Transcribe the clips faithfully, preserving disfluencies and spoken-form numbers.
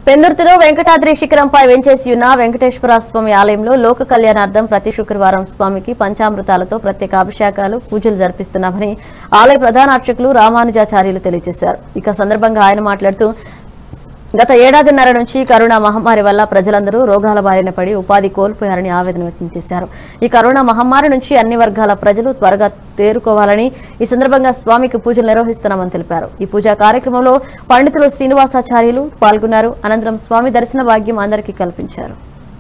పెందుర్తిలో వెంకటాద్రి శిఖరంపై వెంచేసి ఉన్న వెంకటేశ్వర స్వామి ఆలయంలో లోక కళ్యాణార్థం ప్రతి శుక్రవారం స్వామికి పంచామృతాలతో ప్రత్యేక అభిషేకాలు పూజలు జరిపిస్తున్నామని ఆలయ ప్రధాన అర్చకులు రామానుజాచార్యులు తెలియజేశారు. ఇక సందర్భంగా ఆయన మాట్లాడుతూ గత ఏడాదిన్నర నుంచి కరోనా మహమ్మారి వల్ల ప్రజలందరూ రోగాల బారిన పడి ఉపాధి కోల్పోయారని ఆవేదన వ్యక్తం చేశారు. ఈ కరోనా మహమ్మారి నుంచి అన్ని వర్గాల ప్రజలు త్వరగా తేరుకోవాలని ఈ సందర్భంగా స్వామికి పూజలు నిర్వహిస్తున్నామని తెలిపారు. ఈ పూజా కార్యక్రమంలో పండితులు శ్రీనివాసాచార్యులు పాల్గొన్నారు. అనంతరం స్వామి దర్శన భాగ్యం అందరికీ కల్పించారు.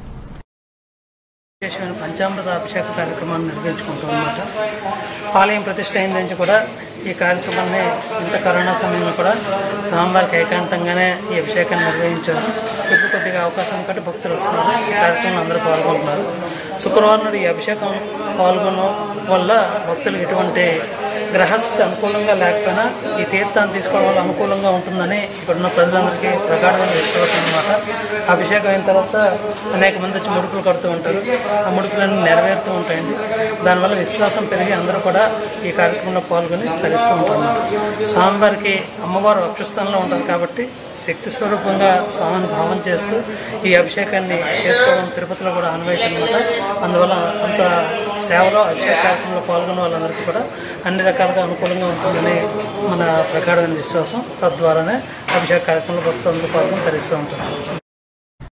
పంచామృత అభిషేక కార్యక్రమాన్ని నిర్వహించుకుంటామన్నమాట. ఆలయం ప్రతిష్ట అయిన నుంచి కూడా ఈ కార్యక్రమాన్ని ఇంత కరోనా సమయంలో కూడా స్వామివారికి ఏకాంతంగానే ఈ అభిషేకాన్ని నిర్వహించారు. ఇప్పుడు కొద్దిగా అవకాశం కంటే భక్తులు వస్తున్నారు. ఈ కార్యక్రమంలో అందరూ పాల్గొంటున్నారు. శుక్రవారం నాడు ఈ అభిషేకం పాల్గొనడం వల్ల భక్తులకు ఎటువంటి గ్రహస్థితి అనుకూలంగా లేకపోయినా ఈ తీర్థాన్ని తీసుకోవడం వల్ల అనుకూలంగా ఉంటుందని ఇక్కడున్న ప్రజలందరికీ ప్రగాఢమైన విశ్వాసం అన్నమాట. అభిషేకం అయిన తర్వాత అనేక మంది వచ్చి ముడుపులు కడుతూ ఉంటారు. ఆ ముడుపులన్నీ నెరవేరుతూ ఉంటాయండి. దానివల్ల విశ్వాసం పెరిగి అందరూ కూడా ఈ కార్యక్రమంలో పాల్గొని తరిస్తూ ఉంటారు. స్వామివారికి అమ్మవారు వక్షస్థానంలో ఉంటారు కాబట్టి శక్తి స్వరూపంగా స్వామిని భావన చేస్తూ ఈ అభిషేకాన్ని చేసుకోవడం తిరుపతిలో కూడా ఆనవాయితీ అనమాట. అందువల్ల అంత సేవలో అభిషేక కార్యక్రమంలో పాల్గొన్న వాళ్ళందరికీ కూడా అన్ని రకాలుగా అనుకూలంగా ఉంటుందని మన ప్రగాఢమైన విశ్వాసం. తద్వారానే అభిషేక కార్యక్రమంలో భక్తులందరూ పాల్గొని తరిస్తూ ఉంటారు.